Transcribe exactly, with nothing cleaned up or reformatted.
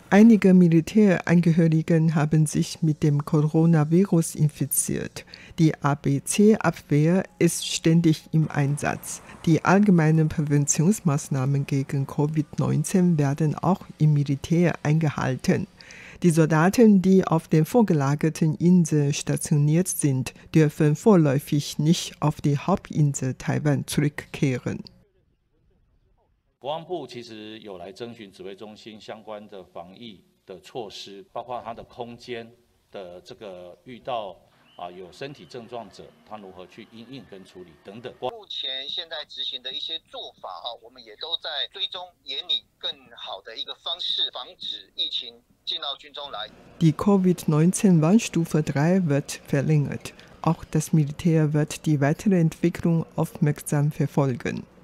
Einige Militärangehörigen haben sich mit dem Coronavirus infiziert. Die A B C-Abwehr ist ständig im Einsatz. Die allgemeinen Präventionsmaßnahmen gegen Covid neunzehn werden auch im Militär eingehalten. Die Soldaten, die auf den vorgelagerten Inseln stationiert sind, dürfen vorläufig nicht auf die Hauptinsel Taiwan zurückkehren. 国防部其实有来征询指挥中心相关的防疫的措施，包括它的空间的这个遇到啊有身体症状者，他如何去因应跟处理等等。 目前现在执行的一些做法哈，我们也都在追踪研拟更好的一个方式，防止疫情进到军中来。 Die Covid neunzehn Warnstufe drei wird verlängert. Auch das Militär wird die weitere Entwicklung aufmerksam verfolgen.